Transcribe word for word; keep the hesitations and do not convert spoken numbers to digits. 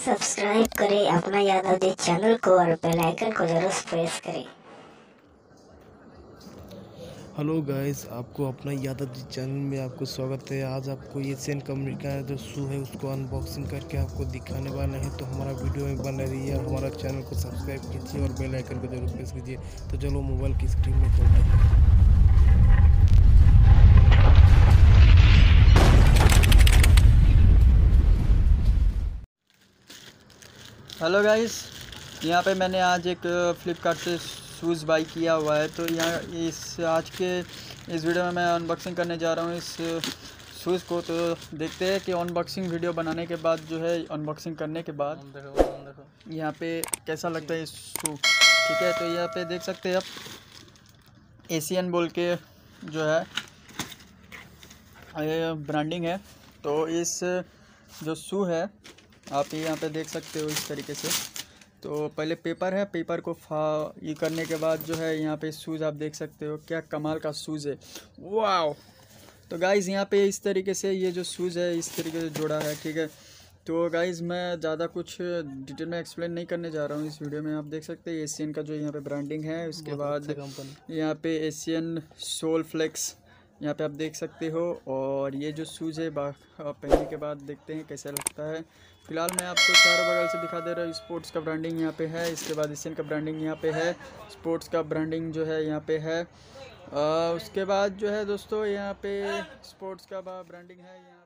Subscribe करें अपना Yadav ji channel को और बेल आइकन को जरूर प्रेस करें। हेलो गाइस, आपको अपना यादव जी चैनल में आपको स्वागत है। आज आपको एशियन कंपनी का जो शू है उसको अनबॉक्सिंग करके आपको दिखाने वाला है। तो हमारा वीडियो में बना रहिए और हमारा चैनल को सब्सक्राइब कीजिए और बेल आइकन को जरूर प्रेस कीजिए। तो चलो मोबाइल की स्क्रीन में खोलते हैं। हेलो गाइस, यहाँ पे मैंने आज एक फ़्लिपकार्ट से शूज़ बाई किया हुआ है। तो यहाँ इस आज के इस वीडियो में मैं अनबॉक्सिंग करने जा रहा हूँ इस शूज़ को। तो देखते हैं कि अनबॉक्सिंग वीडियो बनाने के बाद जो है अनबॉक्सिंग करने के बाद यहाँ पे कैसा लगता है इस शू। ठीक है, तो यहाँ पे देख सकते हैं आप एशियन बोल के जो है ये ब्रांडिंग है। तो इस जो शू है आप यहाँ पे देख सकते हो इस तरीके से। तो पहले पेपर है, पेपर को फा ये करने के बाद जो है यहाँ पे शूज़ आप देख सकते हो। क्या कमाल का शूज़ है, वाओ। तो गाइज़ यहाँ पे इस तरीके से ये जो शूज़ है इस तरीके से जोड़ा है। ठीक है, तो गाइज़ मैं ज़्यादा कुछ डिटेल में एक्सप्लेन नहीं करने जा रहा हूँ इस वीडियो में। आप देख सकते हैं एशियन का जो यहाँ पे ब्रांडिंग है। उसके बाद यहाँ पे एशियन सोल फ्लेक्स यहाँ पे आप देख सकते हो। और ये जो शूज़ है पहनने के बाद देखते हैं कैसा लगता है। फिलहाल मैं आपको चारों बगल से दिखा दे रहा हूँ। स्पोर्ट्स का ब्रांडिंग यहाँ पे है, इसके बाद एशियन का ब्रांडिंग यहाँ पे है, स्पोर्ट्स का ब्रांडिंग जो है यहाँ पे है। आ, उसके बाद जो है दोस्तों यहाँ पे स्पोर्ट्स का ब्रांडिंग है यहाँ